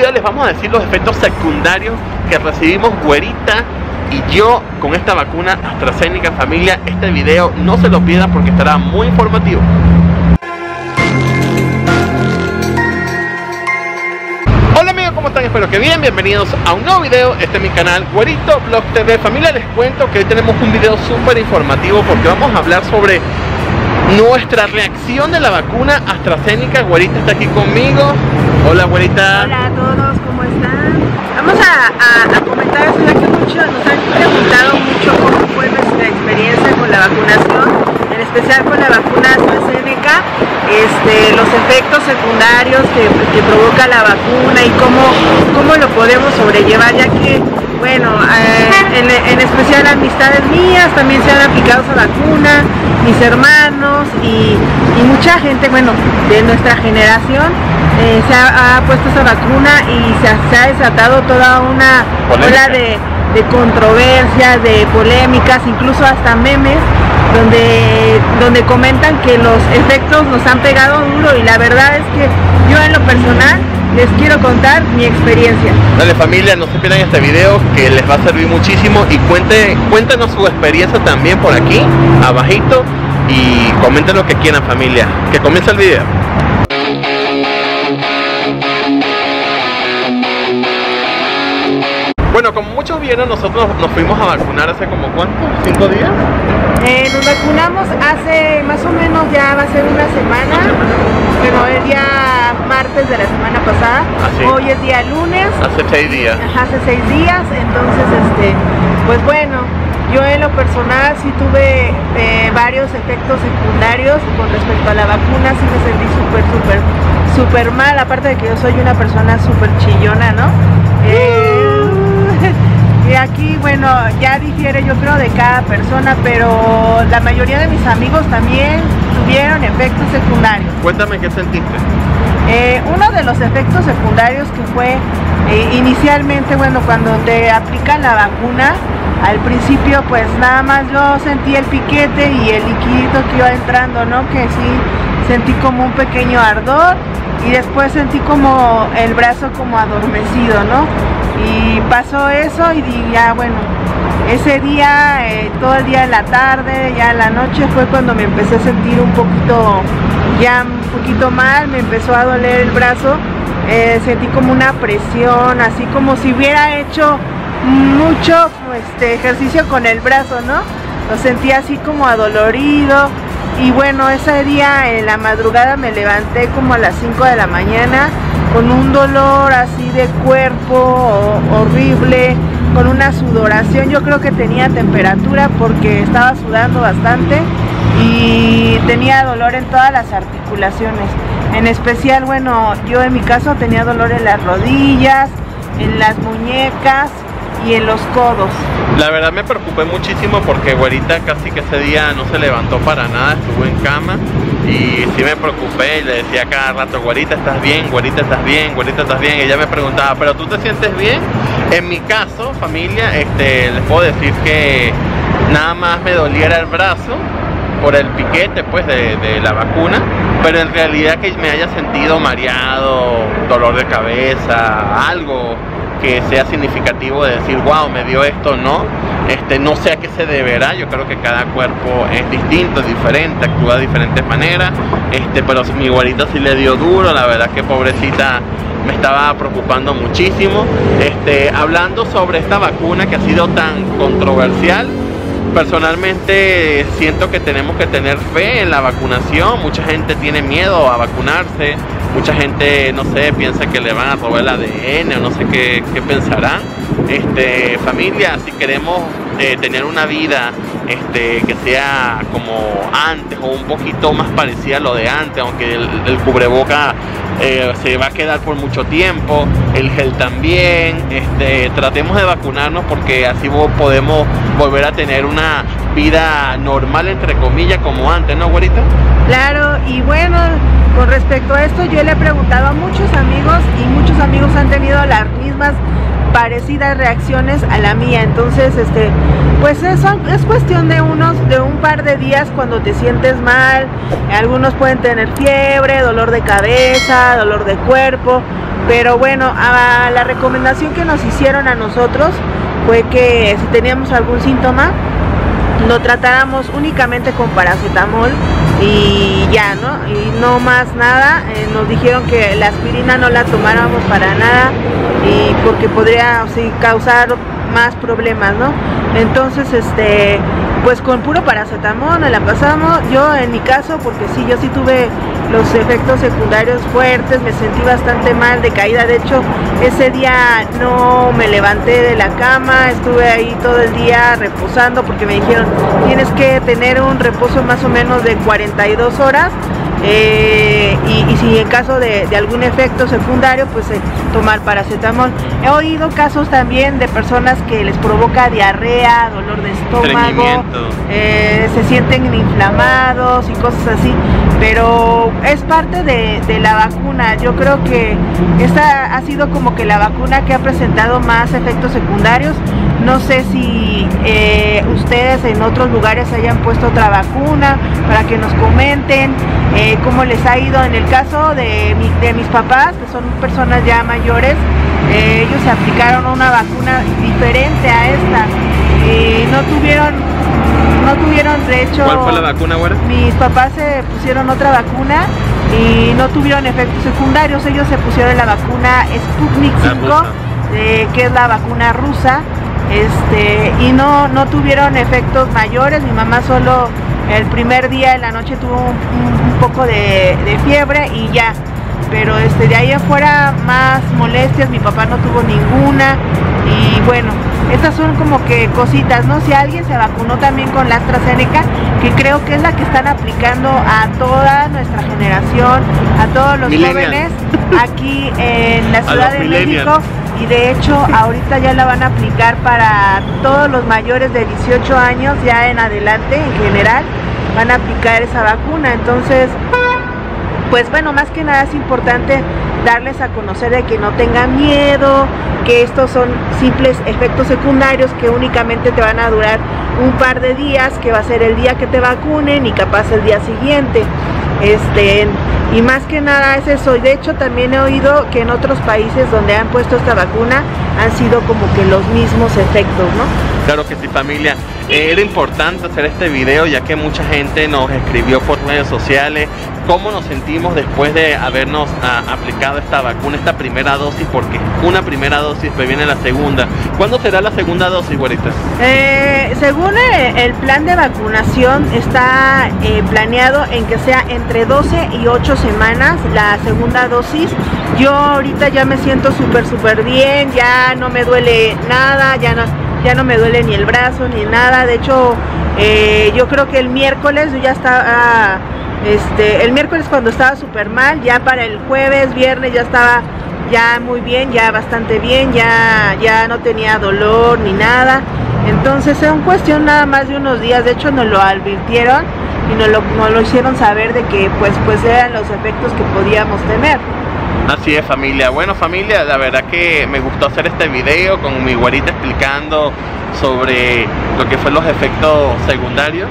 video les vamos a decir los efectos secundarios que recibimos Güerita y yo con esta vacuna AstraZeneca. Familia, este video no se lo pierdan porque estará muy informativo. Hola amigos, ¿cómo están? Espero que bien, bienvenidos a un nuevo video. Este es mi canal Güerito Vlog TV. Familia, les cuento que hoy tenemos un video súper informativo porque vamos a hablar sobre nuestra reacción de la vacuna AstraZeneca. Güerita está aquí conmigo. Hola Güerita. Hola a todos, ¿cómo están? Vamos a comentar esto ya que nos han preguntado mucho cómo fue nuestra experiencia con la vacunación, en especial con la vacuna AstraZeneca, los efectos secundarios que provoca la vacuna y cómo lo podemos sobrellevar, ya que, bueno, en especial amistades mías también se han aplicado esa vacuna, mis hermanos y mucha gente, bueno, de nuestra generación se ha puesto esa vacuna y se ha desatado toda una ola de controversias, de polémicas, incluso hasta memes donde comentan que los efectos nos han pegado duro, y la verdad es que yo en lo personal les quiero contar mi experiencia. Dale familia, no se pierdan este video que les va a servir muchísimo, y cuéntanos su experiencia también por aquí abajito y comenten lo que quieran familia. Que comience el video. Bueno, como muchos vieron, nosotros nos fuimos a vacunar hace como ¿cuánto? ¿5 días? Nos vacunamos hace más o menos, ya va a ser una semana. Bueno, el día martes de la semana pasada. ¿Sí? Hoy es día lunes. Hace 6 días. Ajá, hace 6 días. Entonces, pues bueno, yo en lo personal sí tuve varios efectos secundarios con respecto a la vacuna. Sí me sentí súper mal, aparte de que yo soy una persona súper chillona, ¿no? Y aquí, bueno, ya difiere yo creo de cada persona, pero la mayoría de mis amigos también tuvieron efectos secundarios. Cuéntame qué sentiste. Uno de los efectos secundarios que fue inicialmente, bueno, cuando te aplican la vacuna, al principio pues nada más yo sentí el piquete y el liquidito que iba entrando, ¿no? Que sí sentí como un pequeño ardor, y después sentí como el brazo como adormecido, ¿no? Y pasó eso y ya, bueno, ese día, todo el día en la tarde, ya en la noche fue cuando me empecé a sentir un poquito mal, me empezó a doler el brazo, sentí como una presión, así como si hubiera hecho mucho ejercicio con el brazo, ¿no? Lo sentí así como adolorido. Y bueno, ese día en la madrugada me levanté como a las 5 de la mañana con un dolor así de cuerpo horrible, con una sudoración. Yo creo que tenía temperatura porque estaba sudando bastante y tenía dolor en todas las articulaciones. En especial, bueno, yo en mi caso tenía dolor en las rodillas, en las muñecas y en los codos. La verdad me preocupé muchísimo porque Güerita casi que ese día no se levantó para nada, estuvo en cama, y sí me preocupé y le decía cada rato: Güerita, ¿estás bien? Güerita, ¿estás bien? Güerita, ¿estás bien? Y ella me preguntaba: ¿pero tú te sientes bien? En mi caso, familia, les puedo decir que nada más me doliera el brazo por el piquete pues de la vacuna, pero en realidad que me haya sentido mareado, dolor de cabeza, algo que sea significativo de decir wow, me dio esto, no sé a qué se deberá. Yo creo que cada cuerpo es distinto, es diferente, actúa de diferentes maneras, pero mi Güerita sí le dio duro, la verdad que pobrecita me estaba preocupando muchísimo. Hablando sobre esta vacuna que ha sido tan controversial, personalmente siento que tenemos que tener fe en la vacunación. Mucha gente tiene miedo a vacunarse, mucha gente, no sé, piensa que le van a robar el ADN o no sé qué pensarán. Familia, si queremos tener una vida que sea como antes o un poquito más parecida a lo de antes, aunque el cubreboca se va a quedar por mucho tiempo, el gel también, tratemos de vacunarnos porque así podemos volver a tener una vida normal, entre comillas, como antes, ¿no, Güerita? Claro, y bueno, con respecto a esto yo le he preguntado a muchos amigos y muchos amigos han tenido las mismas parecidas reacciones a la mía. Entonces pues eso es cuestión de un par de días cuando te sientes mal. Algunos pueden tener fiebre, dolor de cabeza, dolor de cuerpo, Pero bueno, la recomendación que nos hicieron a nosotros fue que si teníamos algún síntoma lo tratáramos únicamente con paracetamol y ya, ¿no? Y no más nada. Nos dijeron que la aspirina no la tomáramos para nada y porque podría causar más problemas, ¿no? Entonces, pues con puro paracetamol nos la pasamos. Yo en mi caso, porque sí, yo sí tuve los efectos secundarios fuertes, me sentí bastante mal de caída. De hecho, ese día no me levanté de la cama, estuve ahí todo el día reposando porque me dijeron tienes que tener un reposo más o menos de 42 horas y si en caso de algún efecto secundario, pues tomar paracetamol. He oído casos también de personas que les provoca diarrea, dolor de estómago, se sienten inflamados y cosas así, pero es parte de la vacuna. Yo creo que esta ha sido como que la vacuna que ha presentado más efectos secundarios. No sé si ustedes en otros lugares hayan puesto otra vacuna, para que nos comenten cómo les ha ido. En el caso de mis papás, que son personas ya mayores, ellos se aplicaron una vacuna diferente a esta y no tuvieron, de hecho... ¿Cuál fue la vacuna, güera? Mis papás se pusieron otra vacuna y no tuvieron efectos secundarios. Ellos se pusieron la vacuna Sputnik 5, que es la vacuna rusa, y no tuvieron efectos mayores. Mi mamá solo el primer día en la noche tuvo un poco de fiebre y ya, pero de ahí afuera más molestias mi papá no tuvo ninguna. Y bueno, estas son como que cositas, ¿no? Si alguien se vacunó también con la AstraZeneca, que creo que es la que están aplicando a toda nuestra generación, a todos los jóvenes aquí en la Ciudad de México. Y de hecho ahorita ya la van a aplicar para todos los mayores de 18 años, ya en adelante en general van a aplicar esa vacuna. Entonces, pues bueno, más que nada es importante darles a conocer de que no tengan miedo, que estos son simples efectos secundarios que únicamente te van a durar un par de días, que va a ser el día que te vacunen y capaz el día siguiente. Y más que nada es eso. Y de hecho también he oído que en otros países donde han puesto esta vacuna han sido como que los mismos efectos, ¿no? Claro que sí, familia. Era importante hacer este video ya que mucha gente nos escribió por redes sociales cómo nos sentimos después de habernos aplicado esta vacuna, esta primera dosis, porque una primera dosis, pues viene la segunda. ¿Cuándo será la segunda dosis, güerita? Según el plan de vacunación está planeado en que sea entre 12 y 8 semanas la segunda dosis. Yo ahorita ya me siento súper bien, ya no me duele nada, ya no me duele ni el brazo ni nada. De hecho, yo creo que el miércoles yo ya estaba, el miércoles cuando estaba súper mal, ya para el jueves, viernes ya estaba ya muy bien, ya bastante bien, ya no tenía dolor ni nada. Entonces es una cuestión nada más de unos días. De hecho nos lo advirtieron y nos lo hicieron saber de que pues eran los efectos que podíamos tener. Así es, familia. Bueno, familia, la verdad que me gustó hacer este video con mi güerita explicando sobre lo que fueron los efectos secundarios.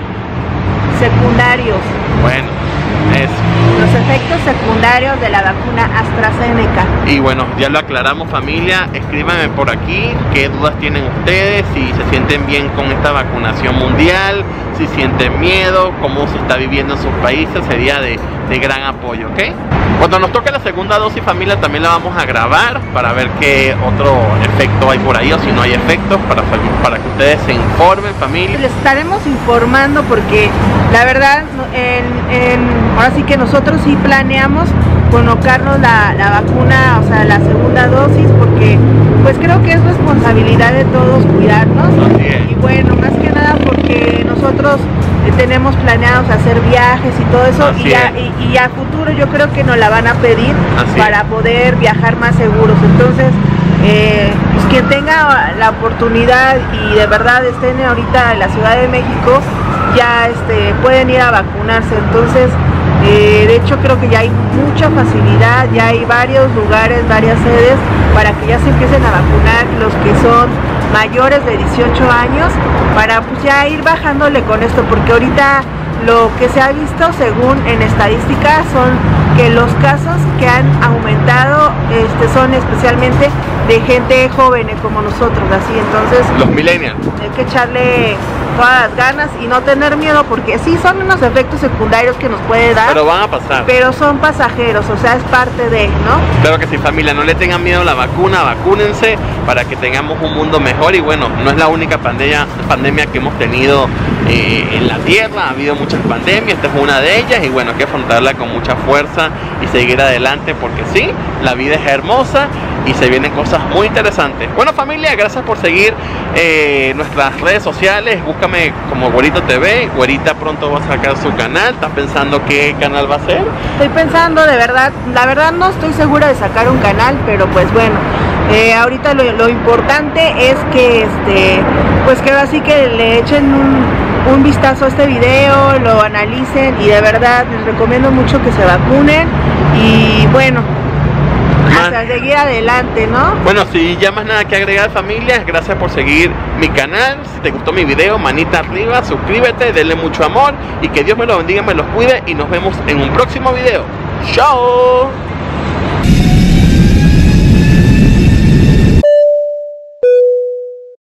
Bueno, eso. Los efectos secundarios de la vacuna AstraZeneca. Y bueno, ya lo aclaramos, familia. Escríbanme por aquí qué dudas tienen ustedes, si se sienten bien con esta vacunación mundial, si sienten miedo, cómo se está viviendo en sus países. Sería de gran apoyo, ¿ok? Cuando nos toque la segunda dosis, familia, también la vamos a grabar para ver qué otro efecto hay por ahí, o si no hay efectos, para que ustedes se informen, familia. Les estaremos informando porque la verdad, ahora sí que nosotros sí planeamos colocarnos la vacuna, o sea, la segunda dosis, porque pues creo que es responsabilidad de todos cuidarnos. Y bueno, más que nada porque nosotros tenemos planeados hacer viajes y todo eso, y a futuro yo creo que nos la van a pedir para poder viajar más seguros. Entonces, pues quien tenga la oportunidad y de verdad estén ahorita en la Ciudad de México, ya pueden ir a vacunarse. Entonces, de hecho creo que ya hay mucha facilidad, ya hay varios lugares, varias sedes para que ya se empiecen a vacunar los que son mayores de 18 años, para pues ya ir bajándole con esto, porque ahorita lo que se ha visto según en estadísticas son que los casos que han aumentado son especialmente de gente joven como nosotros, así. Entonces los millennials, hay que echarle todas las ganas y no tener miedo, porque sí son unos efectos secundarios que nos puede dar, pero van a pasar, pero son pasajeros, o sea, es parte de, ¿no? Claro que sí, familia, no le tengan miedo a la vacuna, vacúnense para que tengamos un mundo mejor. Y bueno, no es la única pandemia que hemos tenido en la tierra, ha habido muchas pandemias, esta es una de ellas, y bueno, hay que afrontarla con mucha fuerza y seguir adelante, porque sí, la vida es hermosa y se vienen cosas muy interesantes. Bueno, familia, gracias por seguir nuestras redes sociales. Búscame como Güerito TV. Güerita pronto va a sacar su canal. ¿Estás pensando qué canal va a ser? Estoy pensando, de verdad, la verdad no estoy segura de sacar un canal, pero pues bueno, ahorita lo importante es que pues que así que le echen un vistazo a este video, lo analicen, y de verdad les recomiendo mucho que se vacunen y bueno, hasta seguir adelante, ¿no? Bueno, si ya más nada que agregar, familia, gracias por seguir mi canal. Si te gustó mi video, manita arriba, suscríbete, denle mucho amor y que Dios me lo bendiga, me los cuide, y nos vemos en un próximo video. ¡Chao!